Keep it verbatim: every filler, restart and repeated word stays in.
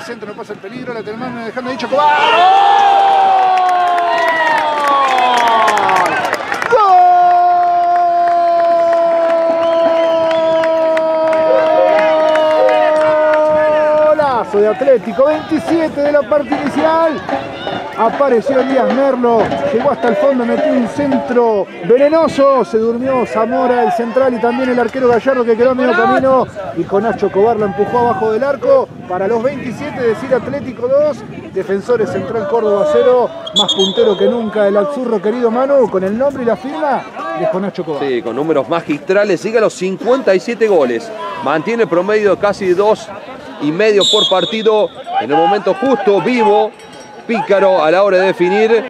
el centro, no pasa el peligro, la termina dejando ahí Chocobar. De Atlético, veintisiete de la parte inicial. Apareció Elías Merlo, llegó hasta el fondo, metió un centro venenoso. Se durmió Zamora, el central, y también el arquero Gallardo, que quedó a medio camino. Y con Nacho Cobar la empujó abajo del arco. Para los veintisiete, decir Atlético dos, Defensores Central Córdoba cero. Más puntero que nunca el Azzurro, querido Manu, con el nombre y la firma de Nacho Cobar. Sí, con números magistrales, sigue a los cincuenta y siete goles. Mantiene el promedio de casi dos y medio por partido, en el momento justo, vivo, pícaro a la hora de definir.